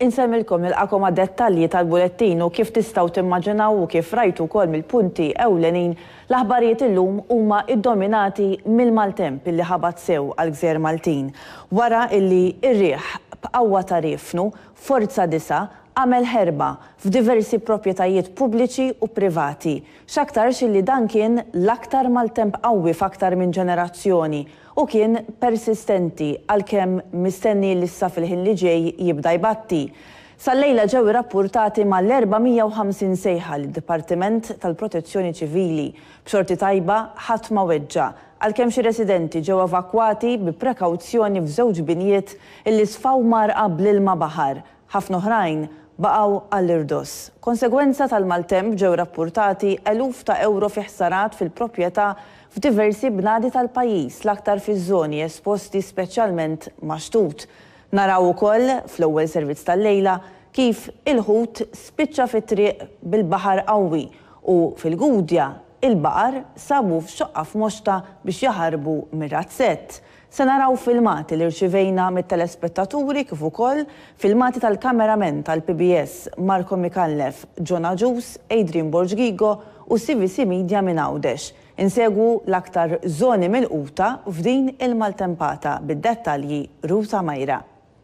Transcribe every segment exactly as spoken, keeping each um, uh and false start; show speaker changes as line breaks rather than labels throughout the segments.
Insemmilkom nilqakom għad dettalji tal-bulettin u kif tistgħu timmaġinaw u kif rajtu wkoll mill-punti ewlenin l-aħbarijiet illum huma iddominati mill-maltemp illi ħabat sew għall-Gżejjer Maltin. Wara illi r-riħ b'qawwa ta' riefnu forza disa' għamel ħerba f'diversi proprjetajiet pubbliċi u privati. X'aktarx illi dan kien l-aktar maltemp qawwi f'aktar minn ġenerazzjoni u kien persistenti għalkemm mistenni l-issa fil-ħin li ġej jibda jbatti. Sal-lejla ġew irrappurtati mal-erbamija u ħamsin sejħa lid-Dipartiment tal-Protezzjoni Ċivili. B'xorti tajba ħadd ma weġġa' għalkemm xi residenti ġew evakwati bi prekawzjoni f'żewġ binjiet illi sfaw marqa bl-ilma baħar. Ħafna oħrajn baqgħu għall-irdos. Konsegwenza tal-maltemp ġew rappurtati eluf ta' euro fi ħsarat fil-proprjetà f'diversi bnadi tal-pajjiż l-aktar fiż-żoni esposti speċjalment maxtut. Naraw ukoll fl-ewwel servizz tal-lejla kif il-ħut spiċċa fit-triq bil-baħar qawwi u fil-Gudja il-baqar sabu f'xoqqa f'moxta biex jaħarbu mir-razzett. Se naraw filmati li rċivejna mit-telespettaturi kif ukoll filmati tal-kamerament tal-P B S Marko Mikallef, Ġona Ġus, Adrian Borġgigo u C V C Media minn Għawdex. Insegwu l-aktar żoni milquta f'din il-maltempata bid-dettalji Ruta Majra.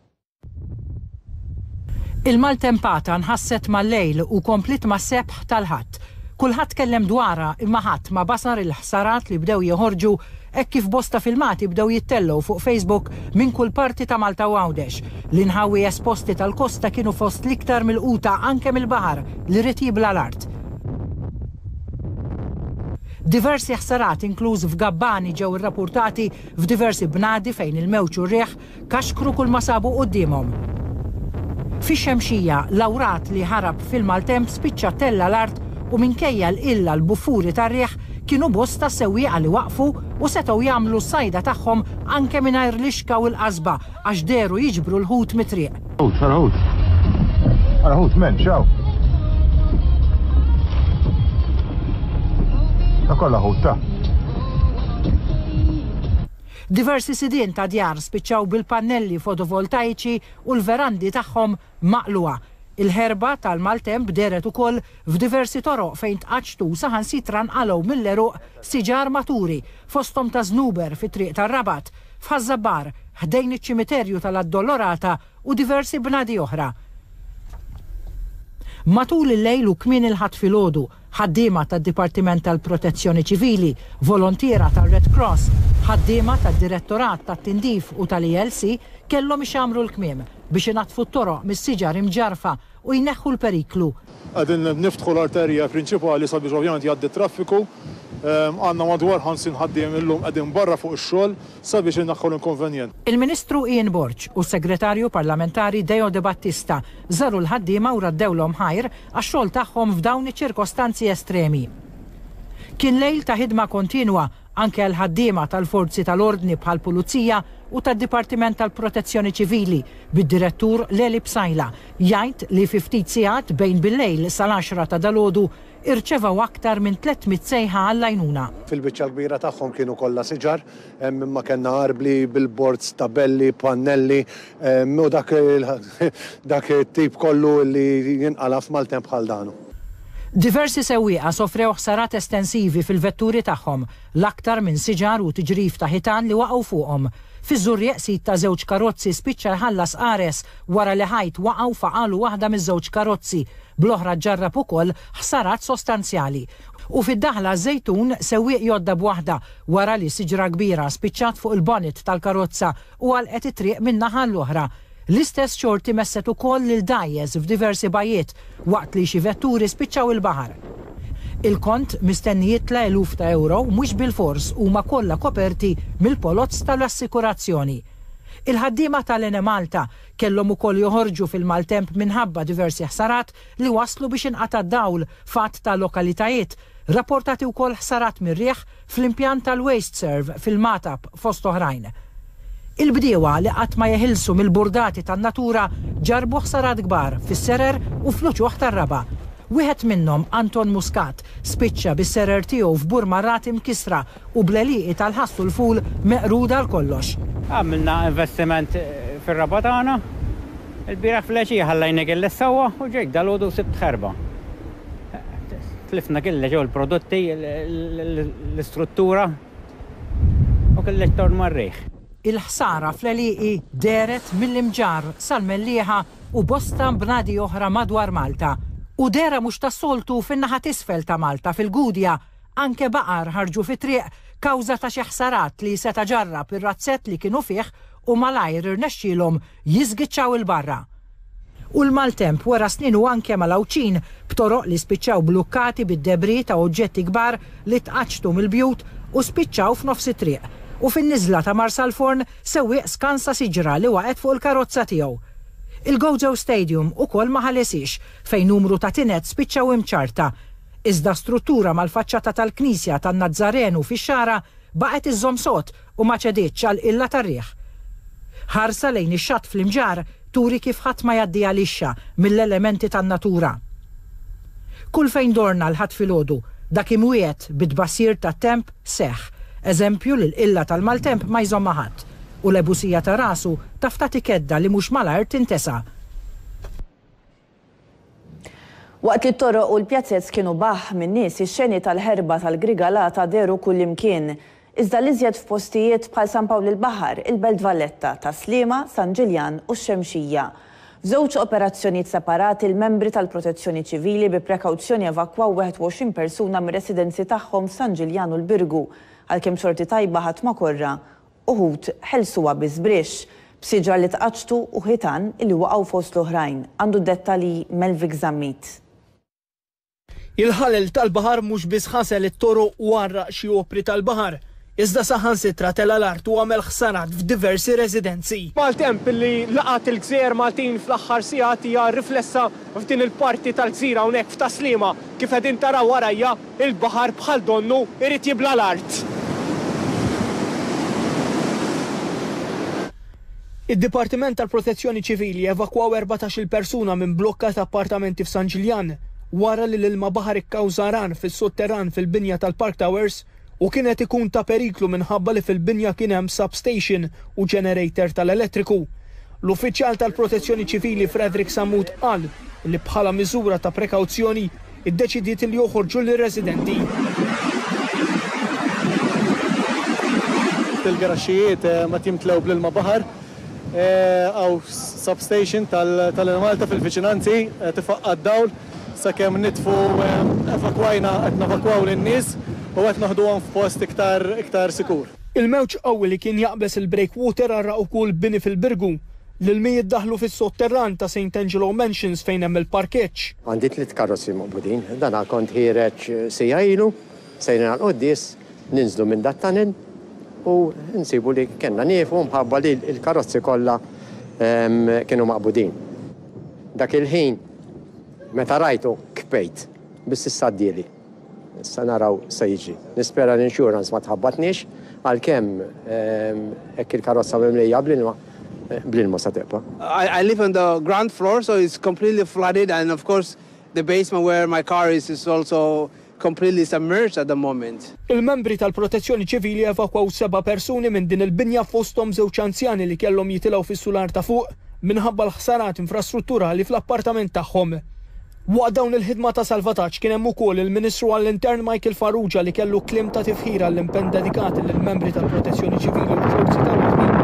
Il-maltempata nħasset mal-lejl u komplit ma' sebħ tal-ħadd. Kulħadd kellem dwarha imma ħadd ma basar il-ħsarat li bdew joħorġu hekk kif bosta filmati bdew jittellew fuq Facebook minn kull parti ta' Malta u Għawdex. L-inħawi esposti tal-kosta kienu fost l-iktar mill-quta anke mill-baħar li rid jibla l-art. Diversi ħsarat inkluż f'Gabbani ġew irrappurtati f'diversi bnadi fejn il-mewġ u r-riħ kaxkru kull ma sabu qudiemhom. Fix-Xemxija l-awrat li ħarab fil-maltemp spiċċa tella l-art u minkejja l-illa l-bufuri tar-riħ kienu bosta sewwieqa li waqfu u setgħu jagħmlu s-sajda tagħhom anke mingħajr l-ixka u l-qasba għax deru jiġbru l-ħut mit-triq.
Ħut, ħut, men, xew. Ta' kollha ħut ta'.
Diversi sidien ta' djar spiċċaw bil-pannelli fotovoltaiċi u l-verandi tagħhom maqluha. Il-ħerba tal-maltemp deret ukoll f'diversi toroq fejn tqaċtu saħansitra nqalgħu mill-eruq siġar maturi fosthom ta' żnuber fit-triq tar-Rabat, f'Ħażabbar, ħdejn iċ-ċimiterju tal-Addolorata u diversi bnadi oħra. Matul il-lejl u kmien il-ħadd filgħodu, ħaddiema tad-Dipartiment tal-Protezzjoni Ċivili, volontiera tar-Red Cross, ħaddiema tad-Direttorat tat-Tindif u tal-I L C kellhom ixamru l-kmiem biex inatfu t-toroq mis-siġar imġarfa u jneħħu l-periklu.
Qegħdin niftħu l-arterja prinċipali sabiex ovvjament jgħaddi traffiku. Għandna madwar ħamsin ħaddiem illum qegħdin barra fuq ix-xogħol sabiex inneħħu l-inkonvenjent.
Il-Ministru Ian Borġ u s-Segretarju Parlamentari Deo De Battista żaru l-ħaddiema u raddewlhom ħajr għax-xogħol tagħhom f'dawn iċ-ċirkostanzi estremi. Kien lejl ta' ħidma kontinwa anke għal ħaddiema tal-forzi tal-ordni bħal pulizija u tad-Dipartiment tal-Protezzjoni Ċivili bid-direttur Leli Bsajla jgħid li fi ftit sigħat bejn bil-lejl sal-għaxra ta' dalgħodu irċevaw aktar minn tlietmit sejħa għall-għajnuna.
Fil-biċċa kbira tagħhom kienu kollha siġar, imma kellna arbli, billboards, tabelli, pannelli, u dak it-tip kollu li jinqala f'maltemp bħal danu.
Diversi sewwieqa sofrew ħsarat estensivi fil-vetturi tagħhom, l-aktar minn siġar u tiġrif ta' ħitan li waqgħu fuqhom. Fiż-żurrieq sit ta' żewġ karozzi spiċċa ħallas qares wara li ħajt waqgħu faqalu waħda miż-żewġ karozzi, bl-oħra ġarrab ukoll ħsarat sostanzjali. U fid-daħla Żejtun sewwieq jodda b'waħda wara li siġra kbira spiċċat fuq il-bonnet tal-karozza u għalqet it-triq min-naħa l-oħra. L-istess xorti messet ukoll lil dajjeż f'diversi bajiet waqt li xi vetturi spiċċaw il-baħar. Il-kont mistenni jitla eluf ta' euro mhux bil-fors huma kollha koperti mill-polozz tal-assikurazzjoni. Il-ħaddiema tal-Ene Malta kellhom ukoll joħorġu fil-maltemp minħabba diversi ħsarat li waslu biex inqata' d-dawl fatt ta' lokalitajiet. Rapportati wkoll ħsarat mir-riħ fl-impjant tal-Waste Serve fil-Matab fost oħrajn. Il-bdiewa li qatt ma jeħilsu mill-burdati tan-natura ġarbu ħsarat kbar fis-Serer u fl-Uċuħ tar-Raba. Wieħed minnhom, Anton Muscat, spiċċa bis-serer tiegħu f'Burmarrat imkisra u bleliqi tal-ħassu l-ful meqruda l-kollox.
Għamilna investiment fir-Raba tagħna Il-biraħ fl-għaxija ħallajna kelle s-sawa u ġejk dal-għodu sibt ħarba. Tlifna kelle ġew il-prodotti, l-istruttura u kelle ġtor marriħ.
Il-ħsara fl-Eliqi deret mill-imġar sal-Mellieħa u bosta bnadi oħra madwar Malta. U dera mhux tas-soltu fin-naħa t'isfel ta' Malta fil-Gudja anke baqar ħarġu fit-triq kawża ta' xi ħsarat li seta' ġarrab ir-razzett li kienu fih u malajr irnexxielhom jiżgiċċaw il-barra. U l-maltemp wara snin u anke mal-Awċin b'toroq li spiċċaw blukkati bid-debri ta' oġġetti kbar li tqaċtu mill-bjut u spiċċaw f'nofs it-triq. U fin-niżla ta' Marsalforn sewwieq skansa siġra li waqgħet fuq il-karozza tiegħu. Il-Gozo Stadium ukoll ma ħalesix fejn numru ta' tinet spiċċaw imċarta. Iżda struttura mal-faċċata tal-Knisja tan-Nazzarenu fix-xara baqgħet iżżomm sod u ma ċeditx għal illa tar-riħ. Ħarsa lejn ix-xatt fl-imġar turi kif ħadd ma jgħaddi għalixxa mill-elementi tan-natura. Kull fejn dorna l-ħadd filgħodu dak imwiet bid-tbassir tat-temp seħħ, eżempju li l-illa tal-maltemp ma jżomma ħadd u l-ebusija ta' rasu tafta tikedda li mhux malajr tintesa'.
Waqt li t-toroq u l-pjazzezz kienu baħ minn nies ix-xeni tal-ħerba tal-Grigalata deru kullimkien. Iżda li żjed f'postijiet bħal San Pawl il-Baħar, il-Belt Valletta ta' Sliema, San Ġiljan u x-Xemxija. F'żewġ operazzjonijiet separati il-membri tal-Protezzjoni Ċivili bi prekawzjoni evakwaw wieħed u għoxrin persuna mir-residenzi tagħhom f'San Ġiljan u l-Birgu, għalkemm xorti tajba ħadd ma korra uħud ħelsuha biżbrix b'siġra li tqaċtu u ħitan li waqgħu fost l-oħrajn. Għandu dettali Melvik Zammit.
Il-ħalel tal-baħar mhux biss ħasel it-toroq u għarraq xi opri tal-baħar. Iżda saħansitra tela l-art u għamel ħsarat f'diversi residenzi.
Maltemp li laqat il-gżejjer Maltin fl-aħħar sigħat hija riflessa f'din il-parti tal-gżira hawnhekk f'ta' Sliema kif qegħdin taraw warajja il-baħar bħal donnu irid jibla l-art.
Id-Dipartiment tal-Protezzjoni Ċivili evakwaw erbatax-il persuna minn blokka ta' appartamenti f'San Ġiljan wara li l-ilma baħar ikkawża ran fis-sotterran fil-binja tal-Park Towers u kienet ikun ta' periklu minħabba li fil-binja kien hemm substation u generator tal-elettriku. L-uffiċjal tal-Protezzjoni Ċivili Frederick Samut qal li bħala miżura ta' prekawzjoni iddeċidiet li joħorġu lir-residenti.
Il-garaxxijiet ma timtlew bl-ilma baħar għaw substation tal-Malta fil-viċinanzi tifaqqad dawl sakemm nitfu evakwajna qed navakwaw lin-nies u qed naħduhom f'post iktar iktar sikur.
Il-mewġ qawwi li kien jaqbes il-breakwater għarraq ukoll bini fil-Birgu l-ilmijiet daħlu fis-sotterran ta' Saint Angelo Mansions fejn hemm il-parkeġġ.
Għandi tliet karozzi maqbudin, dan kont ħireġ sija ilu, sejrin għal-qoddis, ninżlu minn dat-tunnel u nsibu li kellna nieqfu mħabba li l-karozzi kollha kienu maqbudin. Dak il-ħin meta rajtu kbejt biss issa ddieli. Issa naraw se jiġi. Nispera l-insurance ma tħabbatniex għalkemm hekk il-karozza mimlija bl-ilma bl-ilma sa teqpa'.
I live on the ground floor, so it's completely flooded, and of course the basement where my car is is also completely submerged at the moment.
Il-membri tal-Protezzjoni Ċivili evakwaw seba' persuni minn din il-binja fosthom żewġ anzjani li kellhom jitilgħu fis-sular ta' fuq minħabba l-ħsarat infrastrutturali fl-appartament tagħhom. Waqt dawn il-ħidma ta' salvataġġ kien hemm ukoll il-Ministru għall-Intern Michael Farrugia li kellu kliem ta' tifħira l-impenn dedikati lill-membri tal-Protezzjoni Ċivili u l-Forzi tal-Ordni